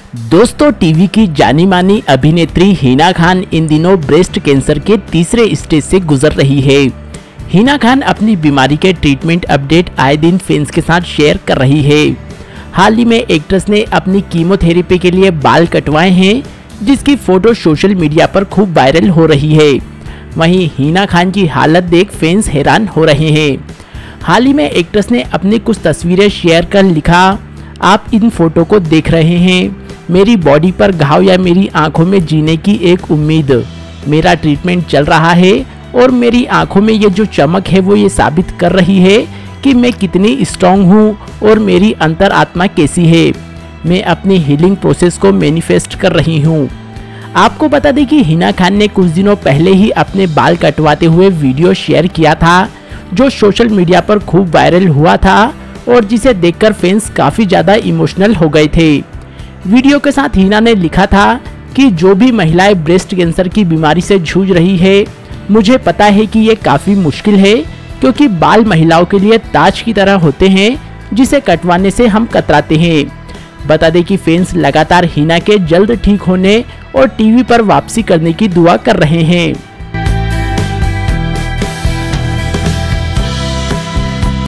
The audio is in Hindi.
दोस्तों, टीवी की जानी मानी अभिनेत्री हिना खान इन दिनों ब्रेस्ट कैंसर के तीसरे स्टेज से गुजर रही है। हिना खान अपनी बीमारी के ट्रीटमेंट अपडेट आए दिन फैंस के साथ शेयर कर रही है। हाल ही में एक्ट्रेस ने अपनी कीमोथेरेपी के लिए बाल कटवाए हैं, जिसकी फोटो सोशल मीडिया पर खूब वायरल हो रही है। वहीं हिना खान की हालत देख फैंस हैरान हो रहे हैं। हाल ही में एक्ट्रेस ने अपनी कुछ तस्वीरें शेयर कर लिखा, आप इन फोटो को देख रहे हैं, मेरी बॉडी पर घाव या मेरी आंखों में जीने की एक उम्मीद। मेरा ट्रीटमेंट चल रहा है और मेरी आंखों में ये जो चमक है वो ये साबित कर रही है कि मैं कितनी स्ट्रांग हूँ और मेरी अंतरात्मा कैसी है। मैं अपनी हीलिंग प्रोसेस को मैनिफेस्ट कर रही हूँ। आपको बता दें कि हिना खान ने कुछ दिनों पहले ही अपने बाल कटवाते हुए वीडियो शेयर किया था, जो सोशल मीडिया पर खूब वायरल हुआ था और जिसे देखकर फैंस काफ़ी ज़्यादा इमोशनल हो गए थे। वीडियो के साथ हिना ने लिखा था कि जो भी महिलाएं ब्रेस्ट कैंसर की बीमारी से जूझ रही है, मुझे पता है कि ये काफ़ी मुश्किल है, क्योंकि बाल महिलाओं के लिए ताज की तरह होते हैं जिसे कटवाने से हम कतराते हैं। बता दें कि फैंस लगातार हिना के जल्द ठीक होने और टीवी पर वापसी करने की दुआ कर रहे हैं।